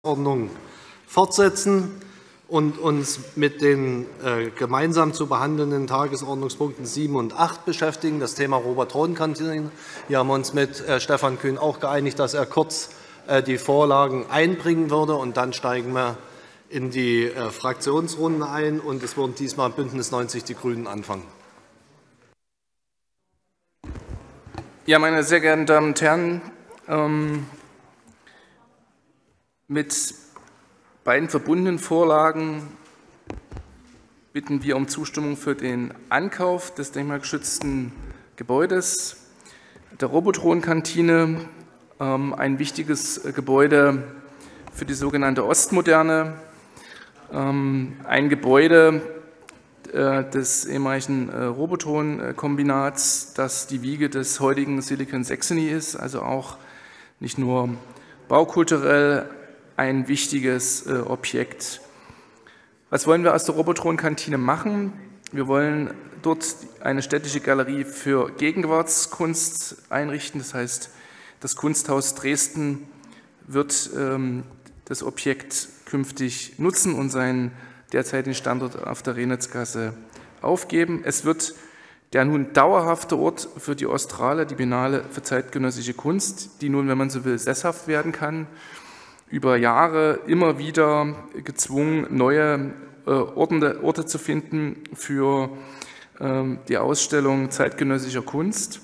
Ordnung fortsetzen und uns mit den gemeinsam zu behandelnden Tagesordnungspunkten 7 und 8 beschäftigen, das Thema Robert-Roden-Kantine. Hier haben wir uns mit Stefan Kühn auch geeinigt, dass er kurz die Vorlagen einbringen würde, und dann steigen wir in die Fraktionsrunde ein, und es würden diesmal Bündnis 90 Die Grünen anfangen. Ja, meine sehr geehrten Damen und Herren, mit beiden verbundenen Vorlagen bitten wir um Zustimmung für den Ankauf des denkmalgeschützten Gebäudes der Robotron-Kantine, ein wichtiges Gebäude für die sogenannte Ostmoderne, ein Gebäude des ehemaligen Robotron-Kombinats, das die Wiege des heutigen Silicon Saxony ist, also auch nicht nur baukulturell ein wichtiges Objekt. Was wollen wir aus der Robotron-Kantine machen? Wir wollen dort eine städtische Galerie für Gegenwartskunst einrichten. Das heißt, das Kunsthaus Dresden wird das Objekt künftig nutzen und seinen derzeitigen Standort auf der Renitzgasse aufgeben. Es wird der nun dauerhafte Ort für die Ostrale, die Biennale für zeitgenössische Kunst, die nun, wenn man so will, sesshaft werden kann, über Jahre immer wieder gezwungen, neue Orte zu finden für die Ausstellung zeitgenössischer Kunst.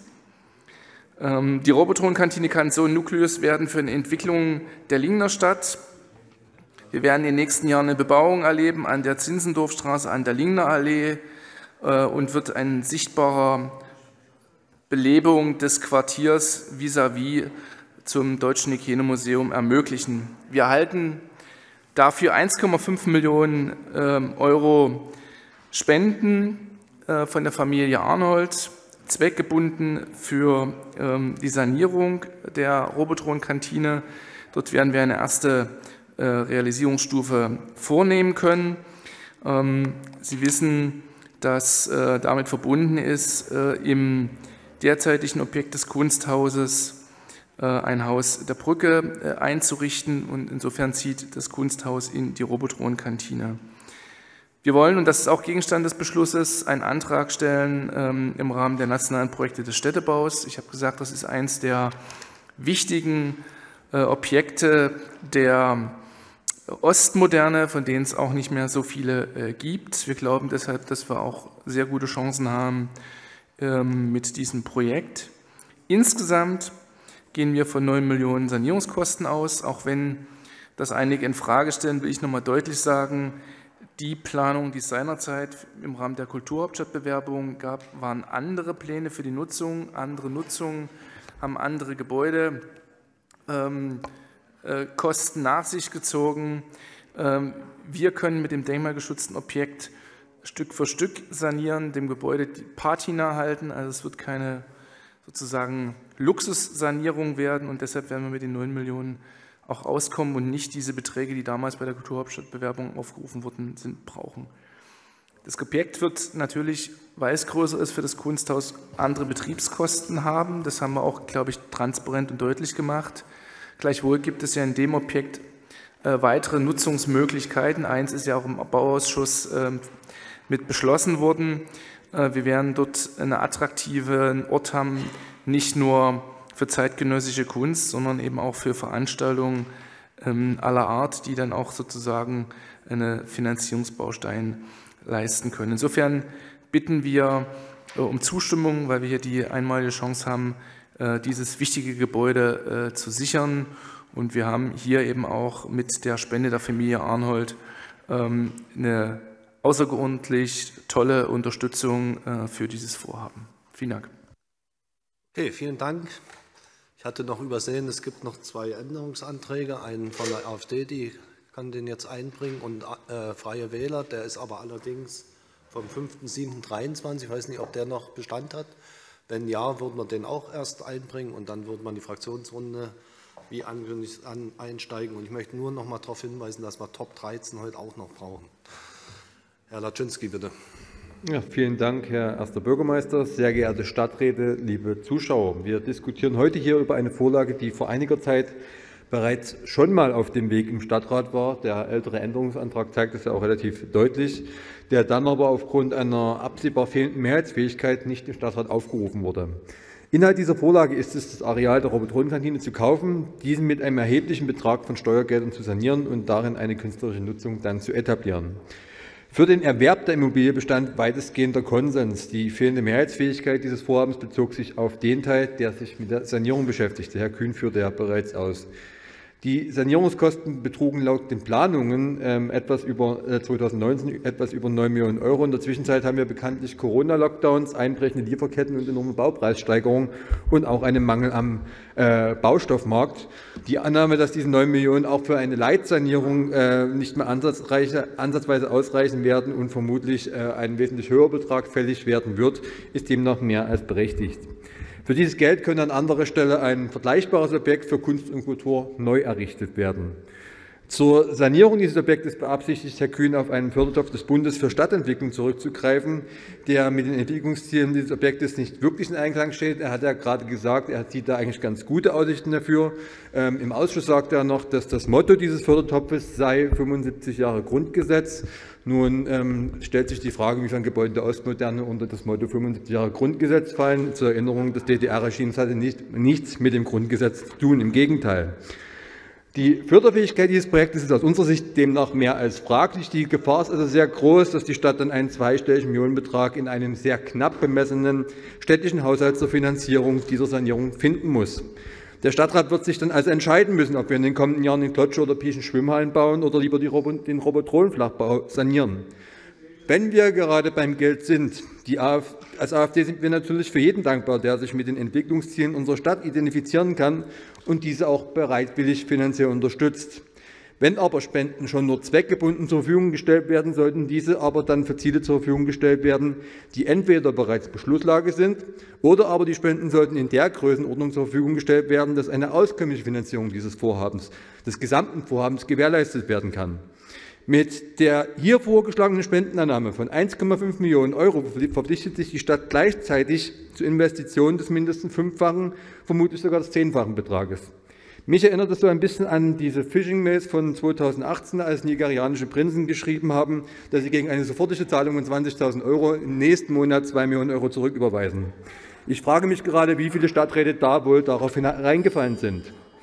Die Robotron-Kantine kann so ein Nukleus werden für eine Entwicklung der Lingner Stadt. Wir werden in den nächsten Jahren eine Bebauung erleben an der Zinzendorfstraße, an der Lingner Allee, und wird eine sichtbare Belebung des Quartiers vis-à-vis zum Deutschen Hygienemuseum ermöglichen. Wir erhalten dafür 1,5 Millionen Euro Spenden von der Familie Arnold, zweckgebunden für die Sanierung der Robotron-Kantine. Dort werden wir eine erste Realisierungsstufe vornehmen können. Sie wissen, dass damit verbunden ist, im derzeitigen Objekt des Kunsthauses ein Haus der Brücke einzurichten, und insofern zieht das Kunsthaus in die Robotron-Kantine. Wir wollen, und das ist auch Gegenstand des Beschlusses, einen Antrag stellen im Rahmen der nationalen Projekte des Städtebaus. Ich habe gesagt, das ist eines der wichtigen Objekte der Ostmoderne, von denen es auch nicht mehr so viele gibt. Wir glauben deshalb, dass wir auch sehr gute Chancen haben mit diesem Projekt. Insgesamt gehen wir von 9 Millionen Sanierungskosten aus. Auch wenn das einige in Frage stellen, will ich noch mal deutlich sagen, die Planung, die es seinerzeit im Rahmen der Kulturhauptstadtbewerbung gab, waren andere Pläne für die Nutzung. Andere Nutzungen haben andere Gebäude Kosten nach sich gezogen. Wir können mit dem denkmalgeschützten Objekt Stück für Stück sanieren, dem Gebäude die Patina halten. Also es wird keine sozusagen Luxussanierung werden, und deshalb werden wir mit den 9 Millionen auch auskommen und nicht diese Beträge, die damals bei der Kulturhauptstadtbewerbung aufgerufen worden sind, brauchen. Das Objekt wird natürlich, weil es größer ist, für das Kunsthaus andere Betriebskosten haben. Das haben wir auch, glaube ich, transparent und deutlich gemacht. Gleichwohl gibt es ja in dem Objekt weitere Nutzungsmöglichkeiten. Eins ist ja auch im Bauausschuss mit beschlossen worden. Wir werden dort einen attraktiven Ort haben, nicht nur für zeitgenössische Kunst, sondern eben auch für Veranstaltungen aller Art, die dann auch sozusagen einen Finanzierungsbaustein leisten können. Insofern bitten wir um Zustimmung, weil wir hier die einmalige Chance haben, dieses wichtige Gebäude zu sichern. Und wir haben hier eben auch mit der Spende der Familie Arnold eine außerordentlich tolle Unterstützung für dieses Vorhaben. Vielen Dank. Okay, vielen Dank. Ich hatte noch übersehen, es gibt noch 2 Änderungsanträge, einen von der AfD, die kann den jetzt einbringen, und Freie Wähler, der ist aber allerdings vom 5.7.23. Ich weiß nicht, ob der noch Bestand hat. Wenn ja, würden wir den auch erst einbringen, und dann würde man die Fraktionsrunde wie angekündigt einsteigen. Und ich möchte nur noch mal darauf hinweisen, dass wir Top 13 heute auch noch brauchen. Herr Laczynski, bitte. Ja, vielen Dank, Herr Erster Bürgermeister, sehr geehrte Stadträte, liebe Zuschauer. Wir diskutieren heute hier über eine Vorlage, die vor einiger Zeit bereits schon mal auf dem Weg im Stadtrat war. Der ältere Änderungsantrag zeigt das ja auch relativ deutlich, der dann aber aufgrund einer absehbar fehlenden Mehrheitsfähigkeit nicht im Stadtrat aufgerufen wurde. Inhalt dieser Vorlage ist es, das Areal der Robotron-Kantine zu kaufen, diesen mit einem erheblichen Betrag von Steuergeldern zu sanieren und darin eine künstlerische Nutzung dann zu etablieren. Für den Erwerb der Immobilie bestand weitestgehender Konsens. Die fehlende Mehrheitsfähigkeit dieses Vorhabens bezog sich auf den Teil, der sich mit der Sanierung beschäftigte. Herr Kühn führte ja bereits aus. Die Sanierungskosten betrugen laut den Planungen 2019 etwas über 9 Millionen Euro. In der Zwischenzeit haben wir bekanntlich Corona-Lockdowns, einbrechende Lieferketten und enorme Baupreissteigerungen und auch einen Mangel am Baustoffmarkt. Die Annahme, dass diese 9 Millionen auch für eine Leitsanierung nicht mehr ansatzweise ausreichen werden und vermutlich ein wesentlich höherer Betrag fällig werden wird, ist demnach mehr als berechtigt. Für dieses Geld könnte an anderer Stelle ein vergleichbares Objekt für Kunst und Kultur neu errichtet werden. Zur Sanierung dieses Objektes beabsichtigt Herr Kühn, auf einen Fördertopf des Bundes für Stadtentwicklung zurückzugreifen, der mit den Entwicklungszielen dieses Objektes nicht wirklich in Einklang steht. Er hat ja gerade gesagt, er sieht da eigentlich ganz gute Aussichten dafür. Im Ausschuss sagte er noch, dass das Motto dieses Fördertopfes sei 75 Jahre Grundgesetz. Nun stellt sich die Frage, inwiefern Gebäude der Ostmoderne unter das Motto 75 Jahre Grundgesetz fallen. Zur Erinnerung, das DDR-Regimes hatte nichts mit dem Grundgesetz zu tun, im Gegenteil. Die Förderfähigkeit dieses Projektes ist aus unserer Sicht demnach mehr als fraglich. Die Gefahr ist also sehr groß, dass die Stadt dann einen zweistelligen Millionenbetrag in einem sehr knapp bemessenen städtischen Haushalt zur Finanzierung dieser Sanierung finden muss. Der Stadtrat wird sich dann also entscheiden müssen, ob wir in den kommenden Jahren den Klotsche oder Pieschen Schwimmhallen bauen oder lieber den Robotron-Flachbau sanieren. Wenn wir gerade beim Geld sind, als AfD sind wir natürlich für jeden dankbar, der sich mit den Entwicklungszielen unserer Stadt identifizieren kann und diese auch bereitwillig finanziell unterstützt. Wenn aber Spenden schon nur zweckgebunden zur Verfügung gestellt werden, sollten diese aber dann für Ziele zur Verfügung gestellt werden, die entweder bereits Beschlusslage sind oder aber die Spenden sollten in der Größenordnung zur Verfügung gestellt werden, dass eine auskömmliche Finanzierung dieses Vorhabens, des gesamten Vorhabens gewährleistet werden kann. Mit der hier vorgeschlagenen Spendenannahme von 1,5 Millionen Euro verpflichtet sich die Stadt gleichzeitig zu Investitionen des mindestens 5-fachen, vermutlich sogar des 10-fachen Betrages. Mich erinnert es so ein bisschen an diese Phishing-Mails von 2018, als nigerianische Prinzen geschrieben haben, dass sie gegen eine sofortige Zahlung von 20.000 Euro im nächsten Monat 2 Millionen Euro zurücküberweisen. Ich frage mich gerade, wie viele Stadträte da wohl darauf reingefallen sind.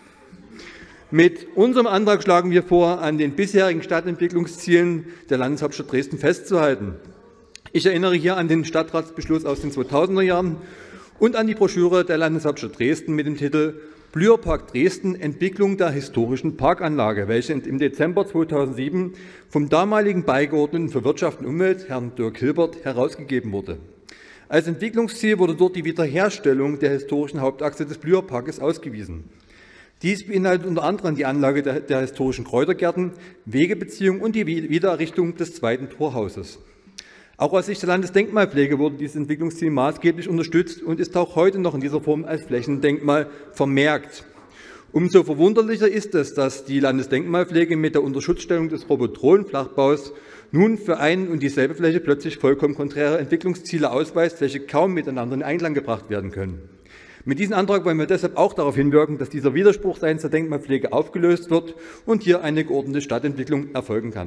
Mit unserem Antrag schlagen wir vor, an den bisherigen Stadtentwicklungszielen der Landeshauptstadt Dresden festzuhalten. Ich erinnere hier an den Stadtratsbeschluss aus den 2000er Jahren und an die Broschüre der Landeshauptstadt Dresden mit dem Titel Blüherpark Dresden – Entwicklung der historischen Parkanlage, welche im Dezember 2007 vom damaligen Beigeordneten für Wirtschaft und Umwelt, Herrn Dirk Hilbert, herausgegeben wurde. Als Entwicklungsziel wurde dort die Wiederherstellung der historischen Hauptachse des Blüherparkes ausgewiesen. Dies beinhaltet unter anderem die Anlage der historischen Kräutergärten, Wegebeziehung und die Wiedererrichtung des zweiten Torhauses. Auch aus Sicht der Landesdenkmalpflege wurde dieses Entwicklungsziel maßgeblich unterstützt und ist auch heute noch in dieser Form als Flächendenkmal vermerkt. Umso verwunderlicher ist es, dass die Landesdenkmalpflege mit der Unterschutzstellung des Robotron-Flachbaus nun für ein und dieselbe Fläche plötzlich vollkommen konträre Entwicklungsziele ausweist, welche kaum miteinander in Einklang gebracht werden können. Mit diesem Antrag wollen wir deshalb auch darauf hinwirken, dass dieser Widerspruch seitens der Denkmalpflege aufgelöst wird und hier eine geordnete Stadtentwicklung erfolgen kann.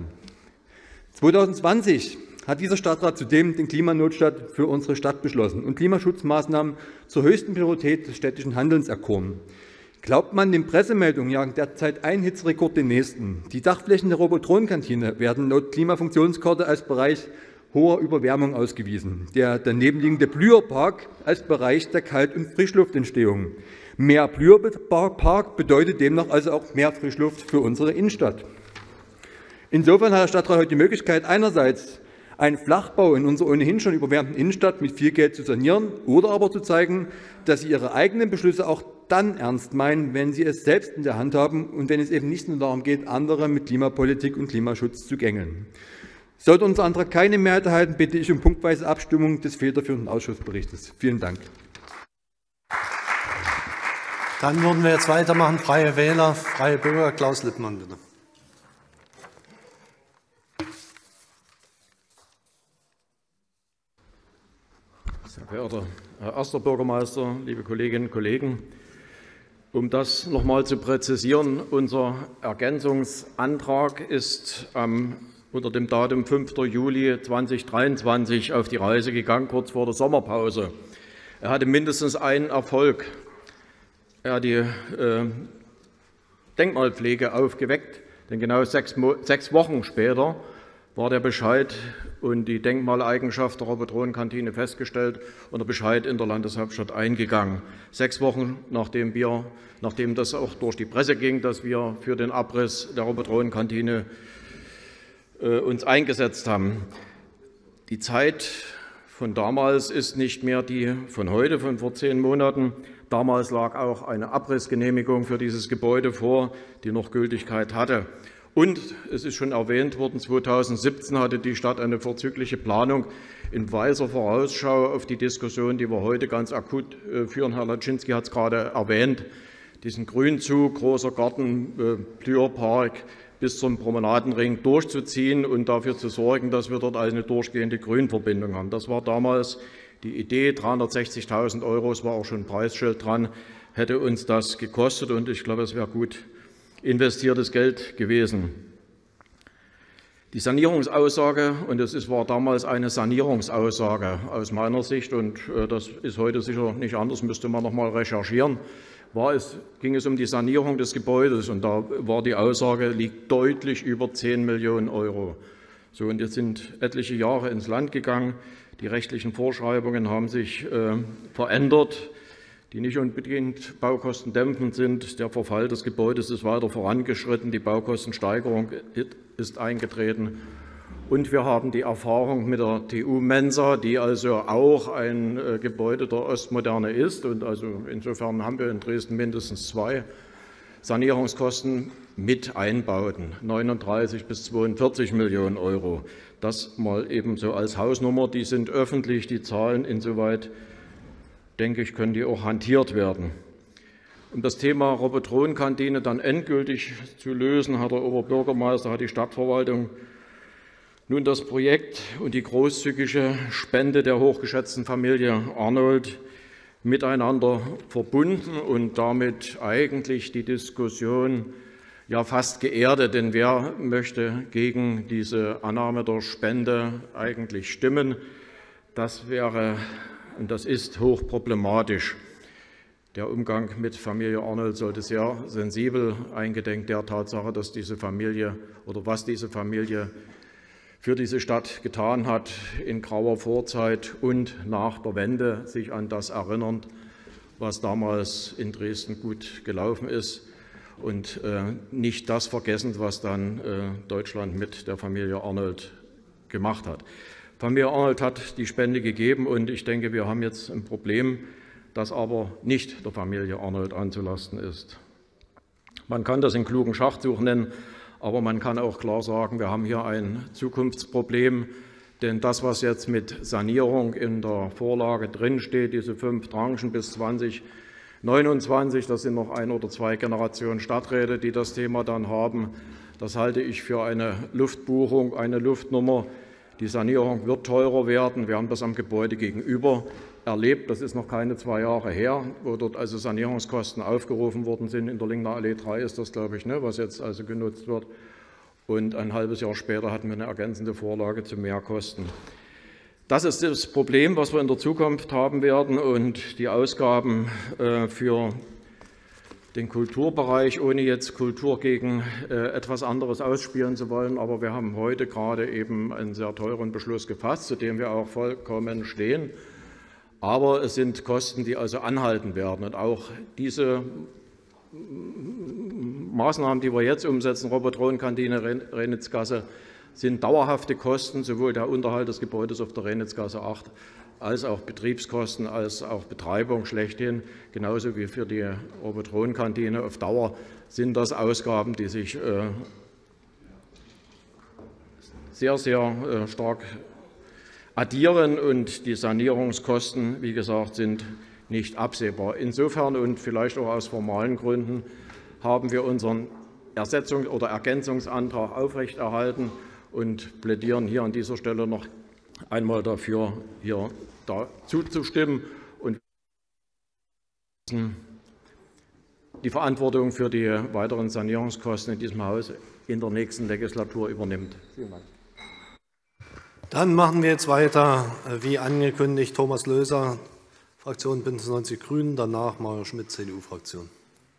2020 hat dieser Stadtrat zudem den Klimanotstand für unsere Stadt beschlossen und Klimaschutzmaßnahmen zur höchsten Priorität des städtischen Handelns erkoren. Glaubt man den Pressemeldungen, jagen derzeit ein Hitzerekord den nächsten. Die Dachflächen der Robotron-Kantine werden laut Klimafunktionskarte als Bereich hoher Überwärmung ausgewiesen. Der daneben liegende Blüherpark als Bereich der Kalt- und Frischluftentstehung. Mehr Blüherpark bedeutet demnach also auch mehr Frischluft für unsere Innenstadt. Insofern hat der Stadtrat heute die Möglichkeit, einerseits einen Flachbau in unserer ohnehin schon überwärmten Innenstadt mit viel Geld zu sanieren oder aber zu zeigen, dass sie ihre eigenen Beschlüsse auch dann ernst meinen, wenn sie es selbst in der Hand haben und wenn es eben nicht nur darum geht, andere mit Klimapolitik und Klimaschutz zu gängeln. Sollte unser Antrag keine Mehrheit erhalten, bitte ich um punktweise Abstimmung des federführenden Ausschussberichtes. Vielen Dank. Dann würden wir jetzt weitermachen. Freie Wähler, Freie Bürger. Klaus Lippmann, bitte. Sehr verehrter Herr erster Bürgermeister, liebe Kolleginnen und Kollegen! Um das noch mal zu präzisieren, unser Ergänzungsantrag ist unter dem Datum 5. Juli 2023 auf die Reise gegangen, kurz vor der Sommerpause. Er hatte mindestens einen Erfolg. Er hat die Denkmalpflege aufgeweckt, denn genau 6 Wochen später war der Bescheid und die Denkmaleigenschaft der Robotron-Kantine festgestellt und der Bescheid in der Landeshauptstadt eingegangen. 6 Wochen nachdem das auch durch die Presse ging, dass wir für den Abriss der Robotron-Kantine uns eingesetzt haben. Die Zeit von damals ist nicht mehr die von heute, von vor 10 Monaten. Damals lag auch eine Abrissgenehmigung für dieses Gebäude vor, die noch Gültigkeit hatte. Und es ist schon erwähnt worden, 2017 hatte die Stadt eine vorzügliche Planung in weiser Vorausschau auf die Diskussion, die wir heute ganz akut führen. Herr Laczynski hat es gerade erwähnt, diesen Grünzug, großer Garten, Plürpark bis zum Promenadenring durchzuziehen und dafür zu sorgen, dass wir dort eine durchgehende Grünverbindung haben. Das war damals die Idee, 360.000 €, es war auch schon ein Preisschild dran, hätte uns das gekostet und ich glaube, es wäre gut investiertes Geld gewesen. Die Sanierungsaussage, und es war damals eine Sanierungsaussage aus meiner Sicht, und das ist heute sicher nicht anders, müsste man noch mal recherchieren, ging es um die Sanierung des Gebäudes und da war die Aussage, liegt deutlich über 10 Millionen €. So, und jetzt sind etliche Jahre ins Land gegangen, die rechtlichen Vorschreibungen haben sich verändert, die nicht unbedingt baukostendämpfend sind. Der Verfall des Gebäudes ist weiter vorangeschritten, die Baukostensteigerung ist eingetreten. Und wir haben die Erfahrung mit der TU Mensa, die also auch ein Gebäude der Ostmoderne ist. Und also insofern haben wir in Dresden mindestens 2 Sanierungskosten mit Einbauten, 39 bis 42 Millionen €. Das mal eben so als Hausnummer, die sind öffentlich, die Zahlen, insoweit denke ich, können die auch hantiert werden. Um das Thema Robotron-Kantine dann endgültig zu lösen, hat der Oberbürgermeister, hat die Stadtverwaltung nun das Projekt und die großzügige Spende der hochgeschätzten Familie Arnold miteinander verbunden und damit eigentlich die Diskussion ja fast geerdet. Denn wer möchte gegen diese Annahme der Spende eigentlich stimmen? Das wäre und das ist hochproblematisch. Der Umgang mit Familie Arnold sollte sehr sensibel eingedenk der Tatsache, dass diese Familie oder was diese Familie für diese Stadt getan hat in grauer Vorzeit und nach der Wende, sich an das erinnernd, was damals in Dresden gut gelaufen ist und nicht das vergessend, was dann Deutschland mit der Familie Arnold gemacht hat. Familie Arnold hat die Spende gegeben und ich denke, wir haben jetzt ein Problem, das aber nicht der Familie Arnold anzulasten ist. Man kann das einen klugen Schachzug nennen, aber man kann auch klar sagen, wir haben hier ein Zukunftsproblem, denn das, was jetzt mit Sanierung in der Vorlage drinsteht, diese 5 Tranchen bis 2029, das sind noch 1 oder 2 Generationen Stadträte, die das Thema dann haben, das halte ich für eine Luftbuchung, eine Luftnummer. Die Sanierung wird teurer werden. Wir haben das am Gebäude gegenüber erlebt. Das ist noch keine 2 Jahre her, wo dort also Sanierungskosten aufgerufen worden sind. In der Lingner Allee 3 ist das, glaube ich, was jetzt also genutzt wird. Und ein halbes Jahr später hatten wir eine ergänzende Vorlage zu Mehrkosten. Das ist das Problem, was wir in der Zukunft haben werden. Und die Ausgaben für den Kulturbereich, ohne jetzt Kultur gegen etwas anderes ausspielen zu wollen. Aber wir haben heute gerade eben einen sehr teuren Beschluss gefasst, zu dem wir auch vollkommen stehen. Aber es sind Kosten, die also anhalten werden. Und auch diese Maßnahmen, die wir jetzt umsetzen, Robotron-Kantine, Renitzgasse, sind dauerhafte Kosten, sowohl der Unterhalt des Gebäudes auf der Renitzgasse 8 als auch Betriebskosten, als auch Betreibung schlechthin, genauso wie für die Robotron-Kantine auf Dauer sind das Ausgaben, die sich sehr, sehr stark addieren und die Sanierungskosten, wie gesagt, sind nicht absehbar. Insofern und vielleicht auch aus formalen Gründen haben wir unseren Ergänzungsantrag aufrechterhalten und plädieren hier an dieser Stelle noch einmal dafür, hier zuzustimmen und die Verantwortung für die weiteren Sanierungskosten in diesem Haus in der nächsten Legislatur übernimmt. Vielen Dank. Dann machen wir jetzt weiter, wie angekündigt, Thomas Löser, Fraktion Bündnis 90 Grünen, danach Mario Schmidt, CDU-Fraktion.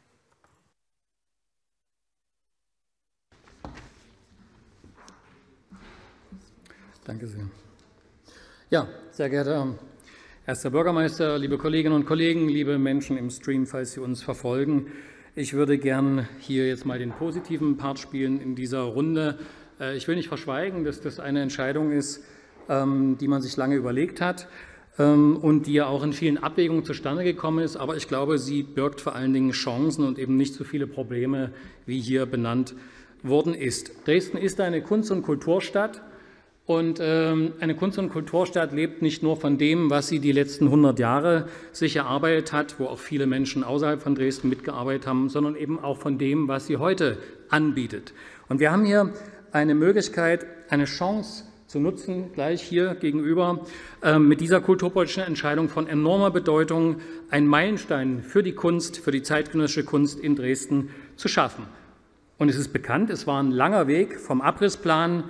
Danke sehr. Ja, sehr geehrter Erster Bürgermeister, liebe Kolleginnen und Kollegen, liebe Menschen im Stream, falls Sie uns verfolgen. Ich würde gern hier jetzt mal den positiven Part spielen in dieser Runde. Ich will nicht verschweigen, dass das eine Entscheidung ist, die man sich lange überlegt hat und die ja auch in vielen Abwägungen zustande gekommen ist. Aber ich glaube, sie birgt vor allen Dingen Chancen und eben nicht so viele Probleme, wie hier benannt worden ist. Dresden ist eine Kunst- und Kulturstadt. Und eine Kunst- und Kulturstadt lebt nicht nur von dem, was sie die letzten 100 Jahre sich erarbeitet hat, wo auch viele Menschen außerhalb von Dresden mitgearbeitet haben, sondern eben auch von dem, was sie heute anbietet. Und wir haben hier eine Möglichkeit, eine Chance zu nutzen, gleich hier gegenüber, mit dieser kulturpolitischen Entscheidung von enormer Bedeutung, einen Meilenstein für die Kunst, für die zeitgenössische Kunst in Dresden zu schaffen. Und es ist bekannt, es war ein langer Weg vom Abrissplan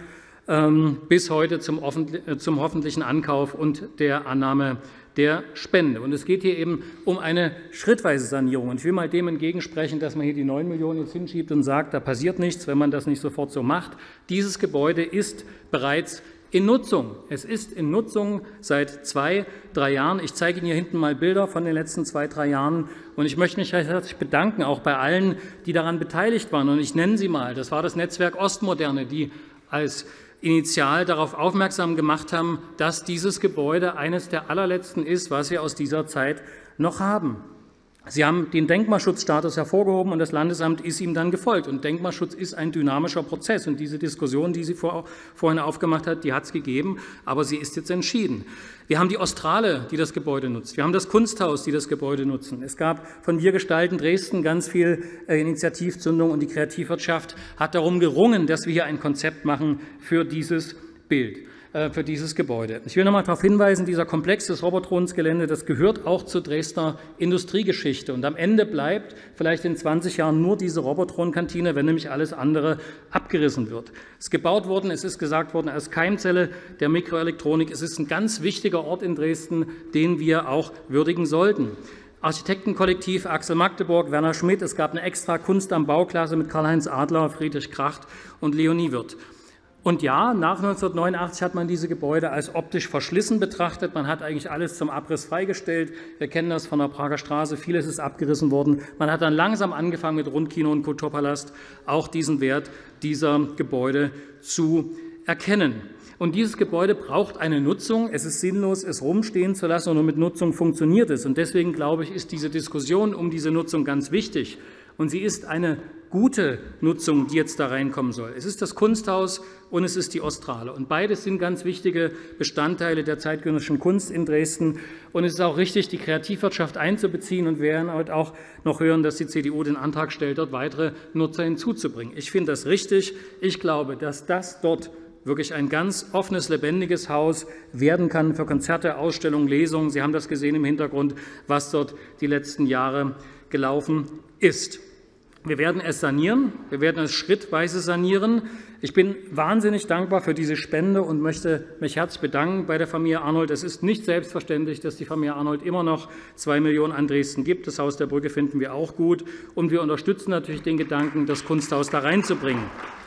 bis heute zum hoffentlichen Ankauf und der Annahme der Spende. Und es geht hier eben um eine schrittweise Sanierung. Und ich will mal dem entgegensprechen, dass man hier die 9 Millionen jetzt hinschiebt und sagt, da passiert nichts, wenn man das nicht sofort so macht. Dieses Gebäude ist bereits in Nutzung. Es ist in Nutzung seit 2, 3 Jahren. Ich zeige Ihnen hier hinten mal Bilder von den letzten 2, 3 Jahren. Und ich möchte mich recht herzlich bedanken, auch bei allen, die daran beteiligt waren. Und ich nenne sie mal. Das war das Netzwerk Ostmoderne, die als initial darauf aufmerksam gemacht haben, dass dieses Gebäude eines der allerletzten ist, was wir aus dieser Zeit noch haben. Sie haben den Denkmalschutzstatus hervorgehoben und das Landesamt ist ihm dann gefolgt. Und Denkmalschutz ist ein dynamischer Prozess. Und diese Diskussion, die Sie vorhin aufgemacht hat, die hat es gegeben, aber sie ist jetzt entschieden. Wir haben die Ostrale, die das Gebäude nutzt. Wir haben das Kunsthaus, die das Gebäude nutzen. Es gab von Wir gestalten Dresden ganz viel Initiativzündung und die Kreativwirtschaft hat darum gerungen, dass wir hier ein Konzept machen für dieses Bild. Für dieses Gebäude. Ich will noch mal darauf hinweisen, dieser Komplex des Robothronsgelände, das gehört auch zur Dresdner Industriegeschichte. Und am Ende bleibt vielleicht in 20 Jahren nur diese Robotron-Kantine, wenn nämlich alles andere abgerissen wird. Es ist gebaut worden, es ist gesagt worden, als Keimzelle der Mikroelektronik. Es ist ein ganz wichtiger Ort in Dresden, den wir auch würdigen sollten. Architektenkollektiv Axel Magdeburg, Werner Schmidt, es gab eine extra Kunst am Bauklasse mit Karl-Heinz Adler, Friedrich Kracht und Leonie Wirth. Und ja, nach 1989 hat man diese Gebäude als optisch verschlissen betrachtet. Man hat eigentlich alles zum Abriss freigestellt. Wir kennen das von der Prager Straße. Vieles ist abgerissen worden. Man hat dann langsam angefangen mit Rundkino und Kulturpalast auch diesen Wert dieser Gebäude zu erkennen. Und dieses Gebäude braucht eine Nutzung. Es ist sinnlos, es rumstehen zu lassen, und nur mit Nutzung funktioniert es. Und deswegen, glaube ich, ist diese Diskussion um diese Nutzung ganz wichtig. Und sie ist eine gute Nutzung, die jetzt da reinkommen soll. Es ist das Kunsthaus und es ist die Ostrale. Und beides sind ganz wichtige Bestandteile der zeitgenössischen Kunst in Dresden. Und es ist auch richtig, die Kreativwirtschaft einzubeziehen. Und wir werden heute auch noch hören, dass die CDU den Antrag stellt, dort weitere Nutzer hinzuzubringen. Ich finde das richtig. Ich glaube, dass das dort wirklich ein ganz offenes, lebendiges Haus werden kann für Konzerte, Ausstellungen, Lesungen. Sie haben das gesehen im Hintergrund, was dort die letzten Jahre gelaufen ist. Wir werden es sanieren, wir werden es schrittweise sanieren. Ich bin wahnsinnig dankbar für diese Spende und möchte mich herzlich bedanken bei der Familie Arnold. Es ist nicht selbstverständlich, dass die Familie Arnold immer noch 2 Millionen an Dresden gibt. Das Haus der Brücke finden wir auch gut. Und wir unterstützen natürlich den Gedanken, das Kunsthaus da reinzubringen.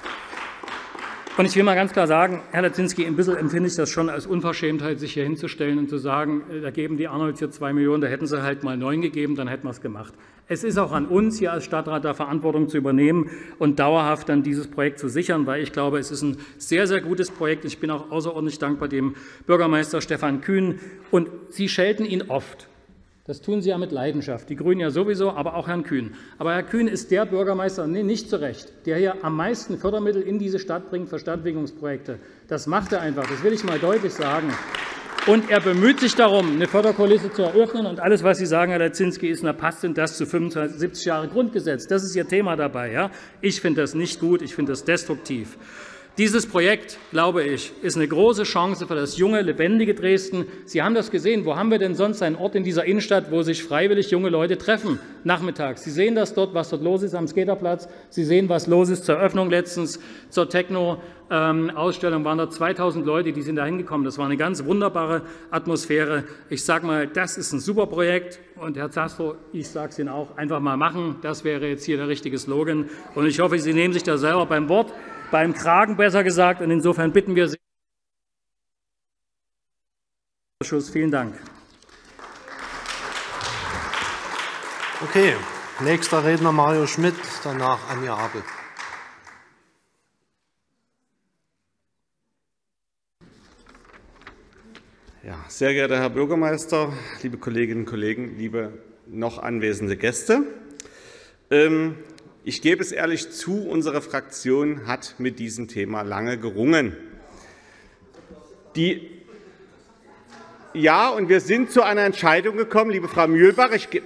Und ich will mal ganz klar sagen, Herr Lazinski, ein bisschen empfinde ich das schon als Unverschämtheit, sich hier hinzustellen und zu sagen, da geben die Arnolds hier 2 Millionen, da hätten sie halt mal 9 gegeben, dann hätten wir es gemacht. Es ist auch an uns, hier als Stadtrat da Verantwortung zu übernehmen und dauerhaft dann dieses Projekt zu sichern, weil ich glaube, es ist ein sehr, sehr gutes Projekt. Ich bin auch außerordentlich dankbar dem Bürgermeister Stefan Kühn. Und Sie schelten ihn oft. Das tun Sie ja mit Leidenschaft, die Grünen ja sowieso, aber auch Herrn Kühn. Aber Herr Kühn ist der Bürgermeister, nee, nicht zu Recht, der hier am meisten Fördermittel in diese Stadt bringt für Stadtentwicklungsprojekte. Das macht er einfach, das will ich mal deutlich sagen. Und er bemüht sich darum, eine Förderkulisse zu eröffnen. Und alles, was Sie sagen, Herr Lazinski, ist, na, passt denn das zu 25, 70 Jahre Grundgesetz? Das ist Ihr Thema dabei. Ja? Ich finde das nicht gut, ich finde das destruktiv. Dieses Projekt, glaube ich, ist eine große Chance für das junge, lebendige Dresden. Sie haben das gesehen. Wo haben wir denn sonst einen Ort in dieser Innenstadt, wo sich freiwillig junge Leute treffen, nachmittags? Sie sehen das dort, was dort los ist am Skaterplatz. Sie sehen, was los ist zur Eröffnung letztens, zur Techno-Ausstellung waren da 2000 Leute, die sind da hingekommen. Das war eine ganz wunderbare Atmosphäre. Ich sage mal, das ist ein super Projekt. Und Herr Zastrow, ich sage es Ihnen auch, einfach mal machen. Das wäre jetzt hier der richtige Slogan. Und ich hoffe, Sie nehmen sich da selber beim Wort. Beim Kragen besser gesagt, und insofern bitten wir Sie. Vielen Dank. Okay, nächster Redner Mario Schmidt, danach Anja Abel. Ja, sehr geehrter Herr Bürgermeister, liebe Kolleginnen und Kollegen, liebe noch anwesende Gäste. Ich gebe es ehrlich zu, unsere Fraktion hat mit diesem Thema lange gerungen. Ja, und wir sind zu einer Entscheidung gekommen, liebe Frau Mühlbach,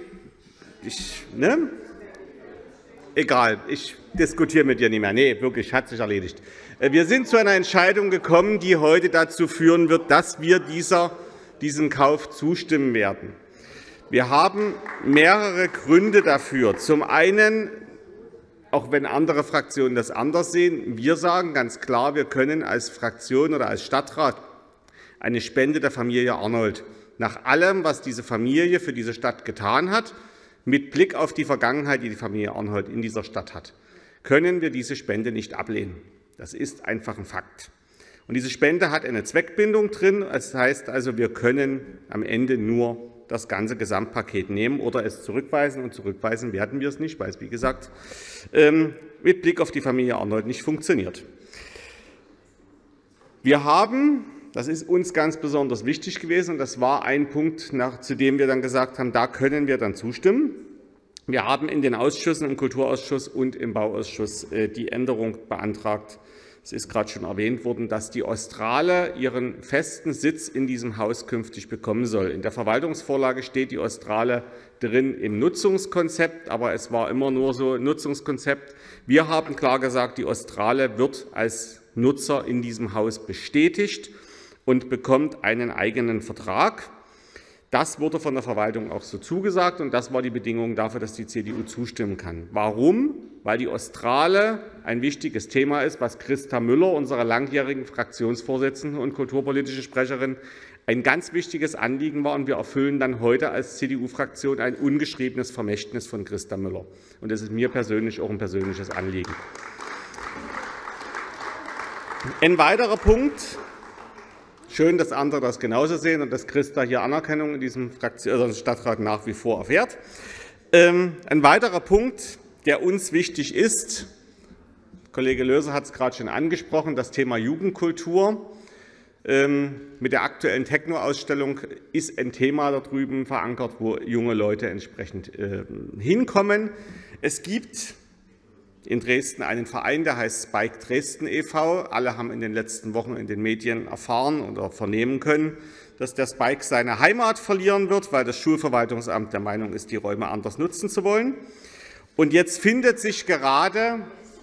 egal, ich diskutiere mit dir nicht mehr. Nee, wirklich, hat sich erledigt. Wir sind zu einer Entscheidung gekommen, die heute dazu führen wird, dass wir diesem Kauf zustimmen werden. Wir haben mehrere Gründe dafür. Zum einen, auch wenn andere Fraktionen das anders sehen, wir sagen ganz klar, wir können als Fraktion oder als Stadtrat eine Spende der Familie Arnold nach allem, was diese Familie für diese Stadt getan hat, mit Blick auf die Vergangenheit, die die Familie Arnold in dieser Stadt hat, können wir diese Spende nicht ablehnen. Das ist einfach ein Fakt. Und diese Spende hat eine Zweckbindung drin. Das heißt also, wir können am Ende nur das ganze Gesamtpaket nehmen oder es zurückweisen. Und zurückweisen werden wir es nicht, weil es, wie gesagt, mit Blick auf die Familie Arnold nicht funktioniert. Wir haben, das ist uns ganz besonders wichtig gewesen, und das war ein Punkt, zu dem wir dann gesagt haben, da können wir dann zustimmen. Wir haben in den Ausschüssen, im Kulturausschuss und im Bauausschuss die Änderung beantragt. Es ist gerade schon erwähnt worden, dass die Ostrale ihren festen Sitz in diesem Haus künftig bekommen soll. In der Verwaltungsvorlage steht die Ostrale drin im Nutzungskonzept, aber es war immer nur so Nutzungskonzept. Wir haben klar gesagt, die Ostrale wird als Nutzer in diesem Haus bestätigt und bekommt einen eigenen Vertrag. Das wurde von der Verwaltung auch so zugesagt, und das war die Bedingung dafür, dass die CDU zustimmen kann. Warum? Weil die Ostrale ein wichtiges Thema ist, was Christa Müller, unserer langjährigen Fraktionsvorsitzenden und kulturpolitische Sprecherin, ein ganz wichtiges Anliegen war. Und wir erfüllen dann heute als CDU-Fraktion ein ungeschriebenes Vermächtnis von Christa Müller. Und das ist mir persönlich auch ein persönliches Anliegen. Ein weiterer Punkt. Schön, dass andere das genauso sehen und dass Christa hier Anerkennung in diesem Stadtrat nach wie vor erfährt. Ein weiterer Punkt, der uns wichtig ist, Kollege Löser hat es gerade schon angesprochen, das Thema Jugendkultur. Mit der aktuellen Techno-Ausstellung ist ein Thema da drüben verankert, wo junge Leute entsprechend hinkommen. Es gibt in Dresden einen Verein, der heißt Spike Dresden e.V. Alle haben in den letzten Wochen in den Medien erfahren oder vernehmen können, dass der Spike seine Heimat verlieren wird, weil das Schulverwaltungsamt der Meinung ist, die Räume anders nutzen zu wollen. Und jetzt findet sich gerade,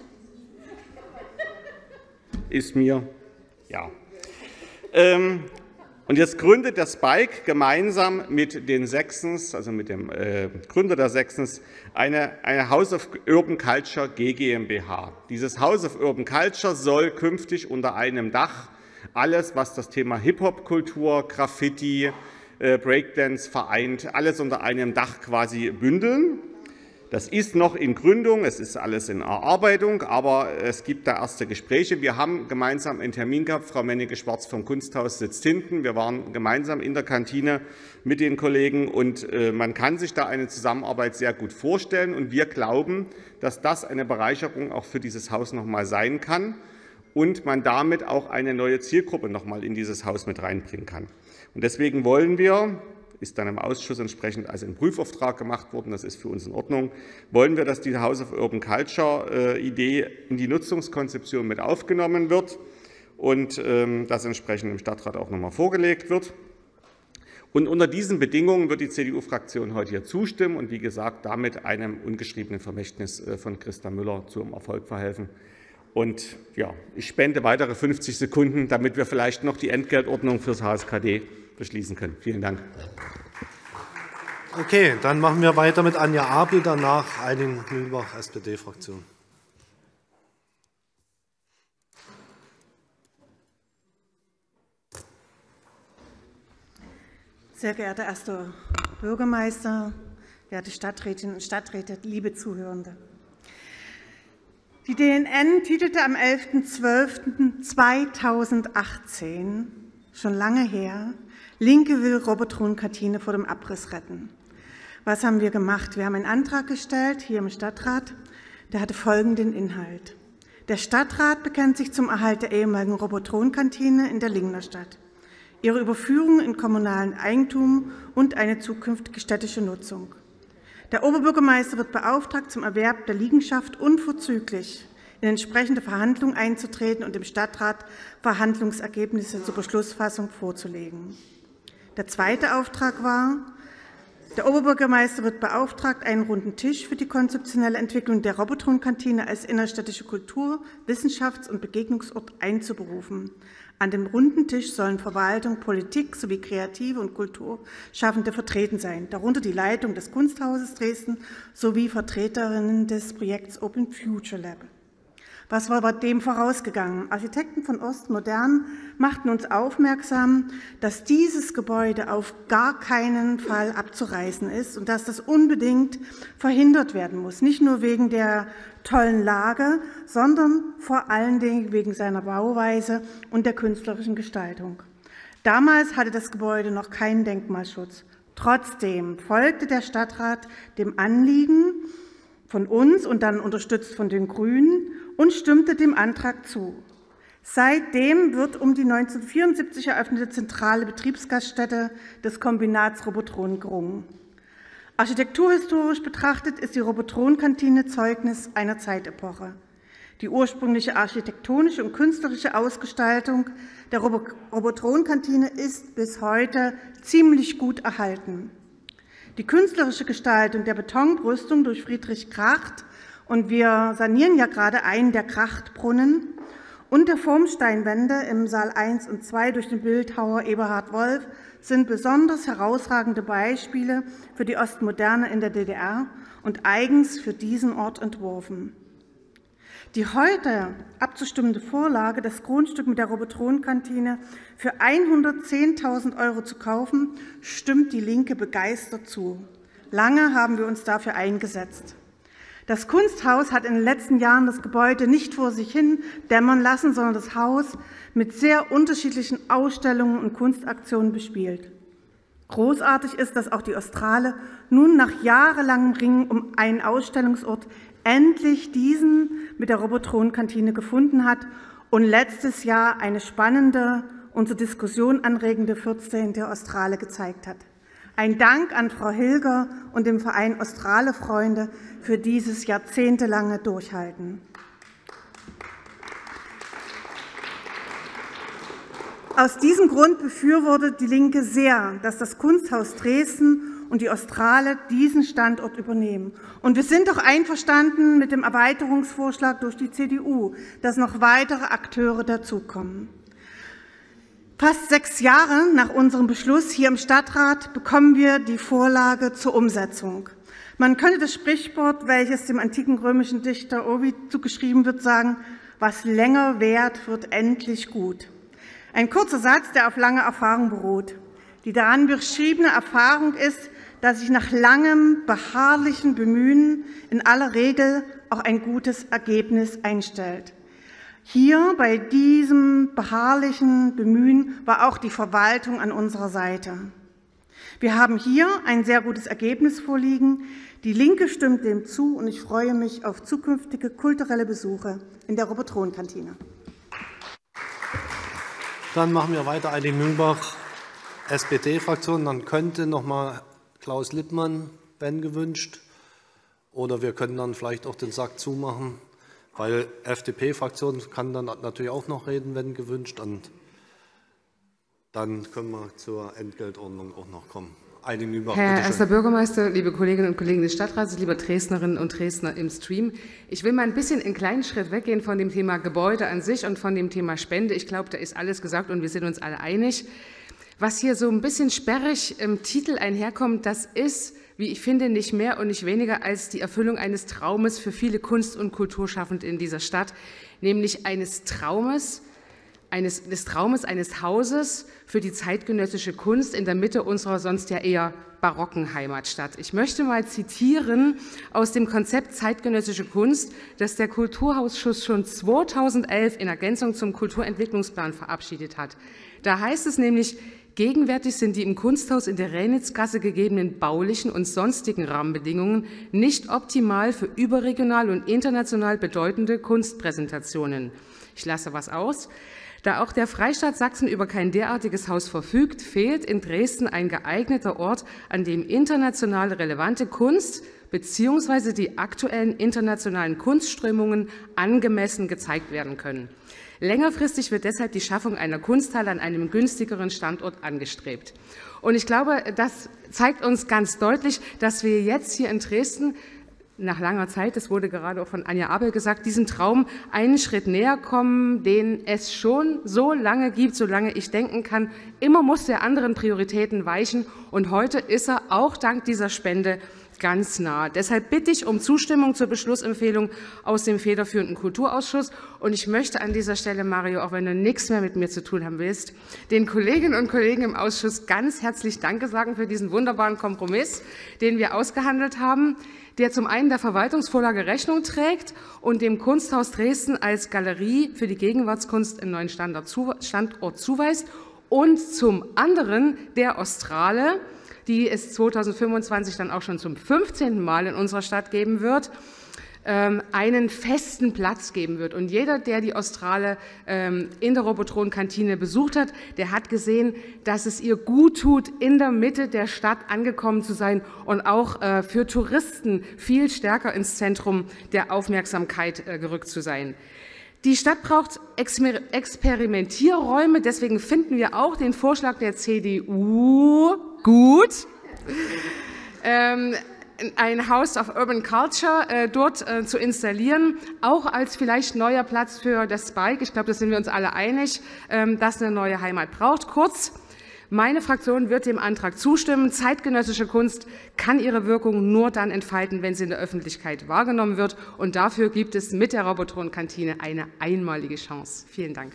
und jetzt gründet der Spike gemeinsam mit den Sächsens, also mit dem Gründer der Sächsens, eine House of Urban Culture GmbH. Dieses House of Urban Culture soll künftig unter einem Dach alles, was das Thema Hip-Hop-Kultur, Graffiti, Breakdance vereint, alles unter einem Dach quasi bündeln. Das ist noch in Gründung, es ist alles in Erarbeitung, aber es gibt da erste Gespräche. Wir haben gemeinsam einen Termin gehabt, Frau Mennecke-Schwarz vom Kunsthaus sitzt hinten. Wir waren gemeinsam in der Kantine mit den Kollegen, und man kann sich da eine Zusammenarbeit sehr gut vorstellen. Und wir glauben, dass das eine Bereicherung auch für dieses Haus noch mal sein kann und man damit auch eine neue Zielgruppe noch mal in dieses Haus mit reinbringen kann. Und deswegen wollen wir, ist dann im Ausschuss entsprechend als ein Prüfauftrag gemacht worden, das ist für uns in Ordnung, wollen wir, dass die House of Urban Culture Idee in die Nutzungskonzeption mit aufgenommen wird und das entsprechend im Stadtrat auch noch mal vorgelegt wird. Und unter diesen Bedingungen wird die CDU-Fraktion heute hier zustimmen und wie gesagt damit einem ungeschriebenen Vermächtnis von Christa Müller zum Erfolg verhelfen. Und ja, ich spende weitere 50 Sekunden, damit wir vielleicht noch die Entgeltordnung fürs HSKD beschließen können. Vielen Dank. Okay, dann machen wir weiter mit Anja Apel, danach Aydin Mühlbach, SPD-Fraktion. Sehr geehrter erster Bürgermeister, werte Stadträtinnen und Stadträte, liebe Zuhörende. Die DNN titelte am 11.12.2018, schon lange her, Linke will Robotron-Kantine vor dem Abriss retten. Was haben wir gemacht? Wir haben einen Antrag gestellt, hier im Stadtrat, der hatte folgenden Inhalt. Der Stadtrat bekennt sich zum Erhalt der ehemaligen Robotron-Kantine in der Lingnerstadt, ihre Überführung in kommunalen Eigentum und eine zukünftige städtische Nutzung. Der Oberbürgermeister wird beauftragt, zum Erwerb der Liegenschaft unverzüglich in entsprechende Verhandlungen einzutreten und dem Stadtrat Verhandlungsergebnisse zur Beschlussfassung vorzulegen. Der zweite Auftrag war, der Oberbürgermeister wird beauftragt, einen runden Tisch für die konzeptionelle Entwicklung der Robotron-Kantine als innerstädtische Kultur-, Wissenschafts- und Begegnungsort einzuberufen. An dem runden Tisch sollen Verwaltung, Politik sowie Kreative und Kulturschaffende vertreten sein, darunter die Leitung des Kunsthauses Dresden sowie Vertreterinnen des Projekts Open Future Lab. Was war dem vorausgegangen? Architekten von Ostmodern machten uns aufmerksam, dass dieses Gebäude auf gar keinen Fall abzureißen ist und dass das unbedingt verhindert werden muss. Nicht nur wegen der tollen Lage, sondern vor allen Dingen wegen seiner Bauweise und der künstlerischen Gestaltung. Damals hatte das Gebäude noch keinen Denkmalschutz. Trotzdem folgte der Stadtrat dem Anliegen von uns und dann unterstützt von den Grünen und stimmte dem Antrag zu. Seitdem wird um die 1974 eröffnete zentrale Betriebsgaststätte des Kombinats Robotron gerungen. Architekturhistorisch betrachtet ist die Robotron-Kantine Zeugnis einer Zeitepoche. Die ursprüngliche architektonische und künstlerische Ausgestaltung der Robotron-Kantine ist bis heute ziemlich gut erhalten. Die künstlerische Gestaltung der Betonbrüstung durch Friedrich Kracht, und wir sanieren ja gerade einen der Krachtbrunnen, und der Formsteinwände im Saal 1 und 2 durch den Bildhauer Eberhard Wolff sind besonders herausragende Beispiele für die Ostmoderne in der DDR und eigens für diesen Ort entworfen. Die heute abzustimmende Vorlage, das Grundstück mit der Robotron-Kantine für 110.000 € zu kaufen, stimmt die Linke begeistert zu. Lange haben wir uns dafür eingesetzt. Das Kunsthaus hat in den letzten Jahren das Gebäude nicht vor sich hin dämmern lassen, sondern das Haus mit sehr unterschiedlichen Ausstellungen und Kunstaktionen bespielt. Großartig ist, dass auch die Ostrale nun nach jahrelangem Ringen um einen Ausstellungsort endlich diesen mit der Robotron-Kantine gefunden hat und letztes Jahr eine spannende und zur Diskussion anregende 14. Ostrale gezeigt hat. Ein Dank an Frau Hilger und dem Verein Ostrale-Freunde für dieses jahrzehntelange Durchhalten. Aus diesem Grund befürwortet die Linke sehr, dass das Kunsthaus Dresden und die Ostrale diesen Standort übernehmen. Und wir sind auch einverstanden mit dem Erweiterungsvorschlag durch die CDU, dass noch weitere Akteure dazukommen. Fast 6 Jahre nach unserem Beschluss hier im Stadtrat bekommen wir die Vorlage zur Umsetzung. Man könnte das Sprichwort, welches dem antiken römischen Dichter Ovid zugeschrieben wird, sagen: Was länger währt, wird endlich gut. Ein kurzer Satz, der auf lange Erfahrung beruht. Die daran beschriebene Erfahrung ist, dass sich nach langem, beharrlichen Bemühen in aller Regel auch ein gutes Ergebnis einstellt. Hier bei diesem beharrlichen Bemühen war auch die Verwaltung an unserer Seite. Wir haben hier ein sehr gutes Ergebnis vorliegen. Die Linke stimmt dem zu, und ich freue mich auf zukünftige kulturelle Besuche in der Robotron-Kantine. Dann machen wir weiter. Aydin Mühlbach, SPD-Fraktion. Dann könnte noch mal Klaus Lippmann, wenn gewünscht. Oder wir können dann vielleicht auch den Sack zumachen, weil FDP-Fraktion kann dann natürlich auch noch reden, wenn gewünscht. Und dann können wir zur Entgeltordnung auch noch kommen. einigen über. Herr Erster Bürgermeister, liebe Kolleginnen und Kollegen des Stadtrats, liebe Dresdnerinnen und Dresdner im Stream. Ich will mal ein bisschen einen kleinen Schritt weggehen von dem Thema Gebäude an sich und von dem Thema Spende. Ich glaube, da ist alles gesagt und wir sind uns alle einig. Was hier so ein bisschen sperrig im Titel einherkommt, das ist, wie ich finde, nicht mehr und nicht weniger als die Erfüllung eines Traumes für viele Kunst- und Kulturschaffende in dieser Stadt, nämlich des Traumes eines Hauses für die zeitgenössische Kunst in der Mitte unserer sonst ja eher barocken Heimatstadt. Ich möchte mal zitieren aus dem Konzept Zeitgenössische Kunst, das der Kulturausschuss schon 2011 in Ergänzung zum Kulturentwicklungsplan verabschiedet hat. Da heißt es nämlich: Gegenwärtig sind die im Kunsthaus in der Ränitzgasse gegebenen baulichen und sonstigen Rahmenbedingungen nicht optimal für überregional und international bedeutende Kunstpräsentationen. Ich lasse was aus. Da auch der Freistaat Sachsen über kein derartiges Haus verfügt, fehlt in Dresden ein geeigneter Ort, an dem international relevante Kunst bzw. die aktuellen internationalen Kunstströmungen angemessen gezeigt werden können. Längerfristig wird deshalb die Schaffung einer Kunsthalle an einem günstigeren Standort angestrebt. Und ich glaube, das zeigt uns ganz deutlich, dass wir jetzt hier in Dresden nach langer Zeit, das wurde gerade auch von Anja Abel gesagt, diesem Traum einen Schritt näher kommen, den es schon so lange gibt, solange ich denken kann. Immer muss er anderen Prioritäten weichen und heute ist er auch dank dieser Spende ganz nah. Deshalb bitte ich um Zustimmung zur Beschlussempfehlung aus dem federführenden Kulturausschuss. Und ich möchte an dieser Stelle, Mario, auch wenn du nichts mehr mit mir zu tun haben willst, den Kolleginnen und Kollegen im Ausschuss ganz herzlich Danke sagen für diesen wunderbaren Kompromiss, den wir ausgehandelt haben, der zum einen der Verwaltungsvorlage Rechnung trägt und dem Kunsthaus Dresden als Galerie für die Gegenwartskunst einen neuen Standort zuweist und zum anderen der Ostrale, die es 2025 dann auch schon zum 15. Mal in unserer Stadt geben wird, einen festen Platz geben wird. Und jeder, der die Ostrale in der Robotron-Kantine besucht hat, der hat gesehen, dass es ihr gut tut, in der Mitte der Stadt angekommen zu sein und auch für Touristen viel stärker ins Zentrum der Aufmerksamkeit gerückt zu sein. Die Stadt braucht Experimentierräume, deswegen finden wir auch den Vorschlag der CDU gut, ein House of Urban Culture dort zu installieren, auch als vielleicht neuer Platz für das Spike. Ich glaube, da sind wir uns alle einig, dass eine neue Heimat braucht. Kurz, meine Fraktion wird dem Antrag zustimmen. Zeitgenössische Kunst kann ihre Wirkung nur dann entfalten, wenn sie in der Öffentlichkeit wahrgenommen wird. Und dafür gibt es mit der Robotron-Kantine eine einmalige Chance. Vielen Dank.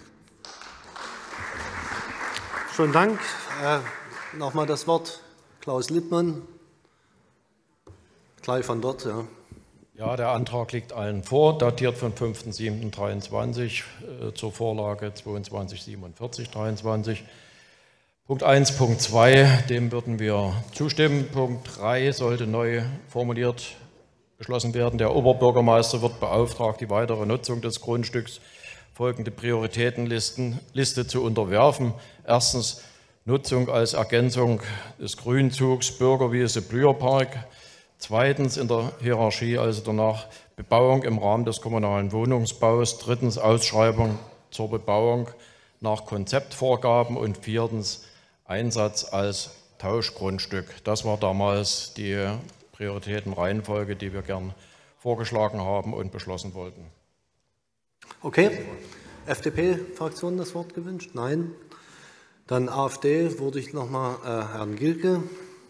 Schönen Dank. Nochmal das Wort Klaus Lippmann. Gleich von dort, ja. Ja, der Antrag liegt allen vor, datiert vom 5.7.23 zur Vorlage 224723. Punkt 1, Punkt 2, dem würden wir zustimmen. Punkt 3 sollte neu formuliert beschlossen werden. Der Oberbürgermeister wird beauftragt, die weitere Nutzung des Grundstücks folgende Prioritätenliste zu unterwerfen. Erstens Nutzung als Ergänzung des Grünzugs Bürgerwiese Blüherpark. Zweitens in der Hierarchie, also danach Bebauung im Rahmen des kommunalen Wohnungsbaus. Drittens Ausschreibung zur Bebauung nach Konzeptvorgaben. Und viertens Einsatz als Tauschgrundstück. Das war damals die Prioritätenreihenfolge, die wir gern vorgeschlagen haben und beschlossen wollten. Okay. FDP-Fraktion das Wort gewünscht? Nein. Dann AfD würde ich nochmal Herrn Gilke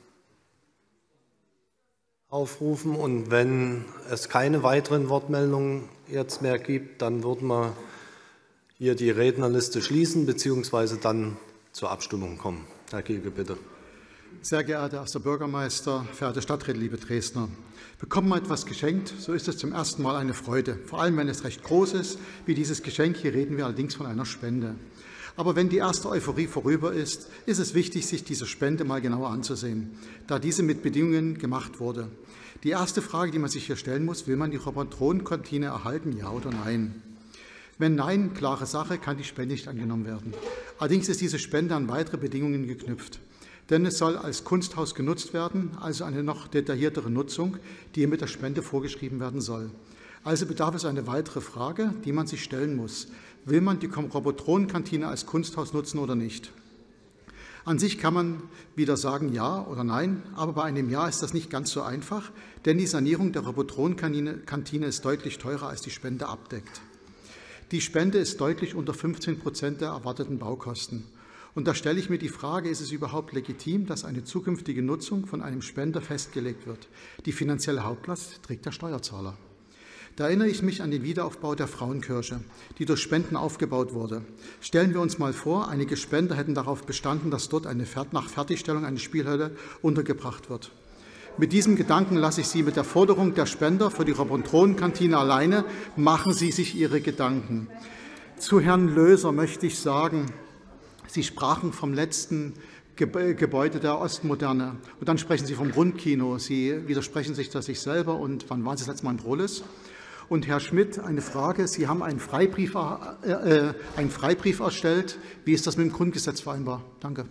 aufrufen. Und wenn es keine weiteren Wortmeldungen jetzt mehr gibt, dann würden wir hier die Rednerliste schließen bzw. dann zur Abstimmung kommen. Herr Gilke, bitte. Sehr geehrter Erster Bürgermeister, verehrte Stadträte, liebe Dresdner. Bekommen wir etwas geschenkt, so ist es zum ersten Mal eine Freude. Vor allem, wenn es recht groß ist, wie dieses Geschenk. Hier reden wir allerdings von einer Spende. Aber wenn die erste Euphorie vorüber ist, ist es wichtig, sich diese Spende mal genauer anzusehen, da diese mit Bedingungen gemacht wurde. Die erste Frage, die man sich hier stellen muss, will man die Robotron-Kantine erhalten, ja oder nein? Wenn nein, klare Sache, kann die Spende nicht angenommen werden. Allerdings ist diese Spende an weitere Bedingungen geknüpft. Denn es soll als Kunsthaus genutzt werden, also eine noch detailliertere Nutzung, die mit der Spende vorgeschrieben werden soll. Also bedarf es eine weitere Frage, die man sich stellen muss. Will man die Robotron-Kantine als Kunsthaus nutzen oder nicht? An sich kann man wieder sagen ja oder nein, aber bei einem Ja ist das nicht ganz so einfach, denn die Sanierung der Robothron-Kantine ist deutlich teurer, als die Spende abdeckt. Die Spende ist deutlich unter 15% der erwarteten Baukosten. Und da stelle ich mir die Frage, ist es überhaupt legitim, dass eine zukünftige Nutzung von einem Spender festgelegt wird? Die finanzielle Hauptlast trägt der Steuerzahler. Da erinnere ich mich an den Wiederaufbau der Frauenkirche, die durch Spenden aufgebaut wurde. Stellen wir uns mal vor, einige Spender hätten darauf bestanden, dass dort nach Fertigstellung eine Spielhalle untergebracht wird. Mit diesem Gedanken lasse ich Sie mit der Forderung der Spender für die Robothron-Kantine alleine. Machen Sie sich Ihre Gedanken. Zu Herrn Löser möchte ich sagen, Sie sprachen vom letzten Gebäude der Ostmoderne und dann sprechen Sie vom Rundkino. Sie widersprechen sich da sich selber. Und wann waren Sie das letzte Mal in Brolis? Und Herr Schmidt, eine Frage. Sie haben einen Freibrief erstellt. Wie ist das mit dem Grundgesetz vereinbar? Danke.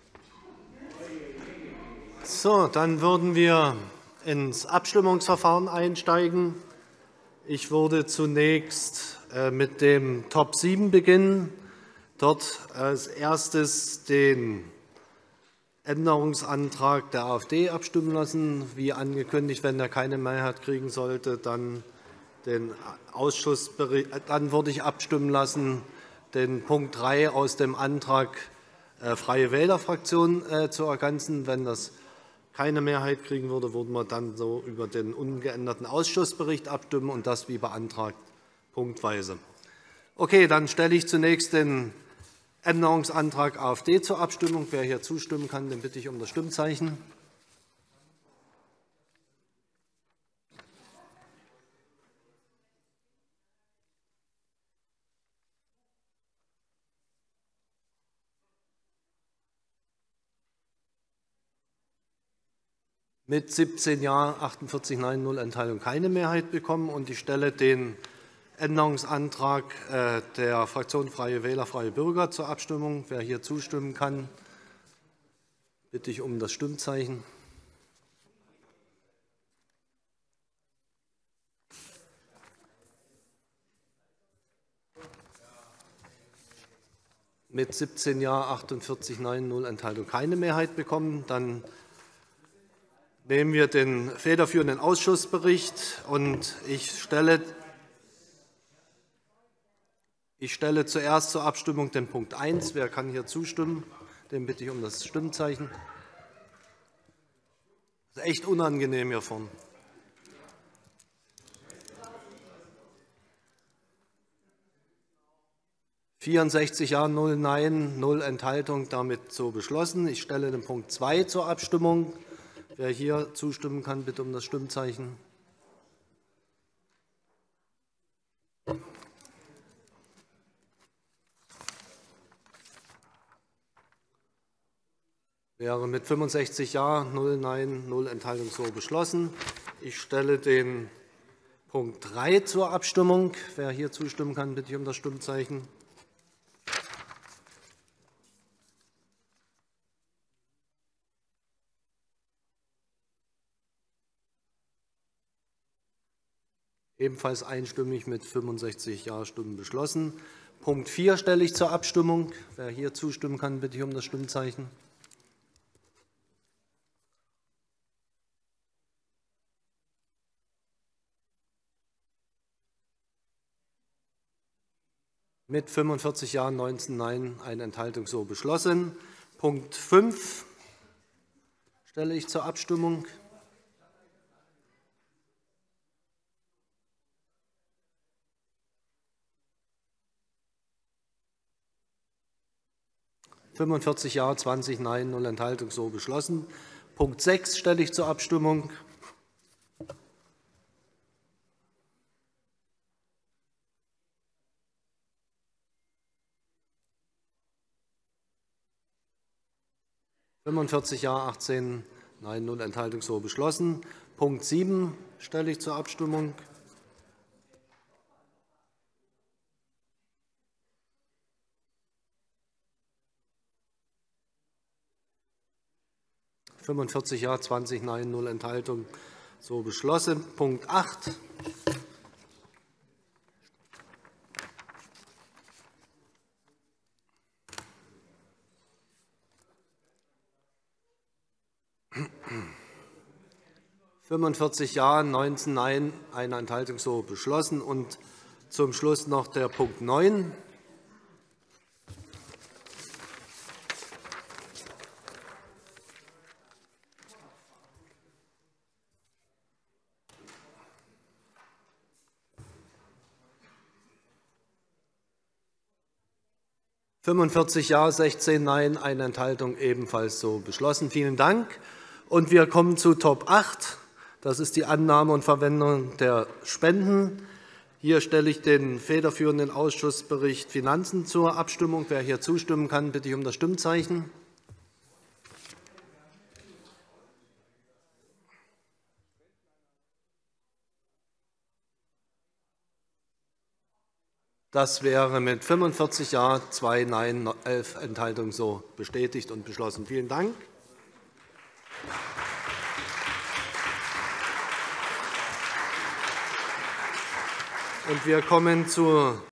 So, dann würden wir ins Abstimmungsverfahren einsteigen. Ich würde zunächst mit dem Top 7 beginnen. Dort als erstes den Änderungsantrag der AfD abstimmen lassen. Wie angekündigt, wenn er keine Mehrheit kriegen sollte, dann den Ausschussbericht. Dann würde ich abstimmen lassen, den Punkt 3 aus dem Antrag Freie Wählerfraktion zu ergänzen. Wenn das keine Mehrheit kriegen würde, würden wir dann so über den ungeänderten Ausschussbericht abstimmen und das wie beantragt punktweise. Okay, dann stelle ich zunächst den Änderungsantrag AfD zur Abstimmung. Wer hier zustimmen kann, den bitte ich um das Stimmzeichen. Mit 17 Ja, 48 Nein, 0 Enthaltungen keine Mehrheit bekommen. Und ich stelle den Änderungsantrag der Fraktion Freie Wähler, Freie Bürger zur Abstimmung. Wer hier zustimmen kann, bitte ich um das Stimmzeichen. Mit 17 Ja, 48 Nein, 0 Enthaltungen keine Mehrheit bekommen. Dann nehmen wir den federführenden Ausschussbericht und ich stelle zuerst zur Abstimmung den Punkt 1. Wer kann hier zustimmen? Den bitte ich um das Stimmzeichen. Das ist echt unangenehm hier vorne. (64 Ja, 0 Nein, 0 Enthaltung), damit so beschlossen. Ich stelle den Punkt 2 zur Abstimmung. Wer hier zustimmen kann, bitte um das Stimmzeichen. Wäre mit 65 Ja, 0 Nein, 0 Enthaltung so beschlossen. Ich stelle den Punkt 3 zur Abstimmung. Wer hier zustimmen kann, bitte ich um das Stimmzeichen. Ebenfalls einstimmig mit 65 Ja-Stimmen beschlossen. Punkt 4 stelle ich zur Abstimmung. Wer hier zustimmen kann, bitte ich um das Stimmzeichen. Mit 45 Ja, 19 Nein, eine Enthaltung so beschlossen. Punkt 5 stelle ich zur Abstimmung. (45 Ja, 20 Nein, 0 Enthaltung so beschlossen). Punkt 6 stelle ich zur Abstimmung. (45 Ja, 18 Nein, 0 Enthaltung so beschlossen). Punkt 7 stelle ich zur Abstimmung. (45 Ja, 20 Nein, 0 Enthaltung so beschlossen). Punkt 8. 45 Ja, 19 Nein, eine Enthaltung so beschlossen. Und zum Schluss noch der Punkt 9. »45 Ja, 16 Nein, eine Enthaltung ebenfalls so beschlossen.« Vielen Dank. Und wir kommen zu Top 8. Das ist die Annahme und Verwendung der Spenden. Hier stelle ich den federführenden Ausschussbericht Finanzen zur Abstimmung. Wer hier zustimmen kann, bitte ich um das Stimmzeichen. Das wäre mit 45 Ja, 2 Nein, 11 Enthaltungen so bestätigt und beschlossen. Vielen Dank. Und wir kommen zu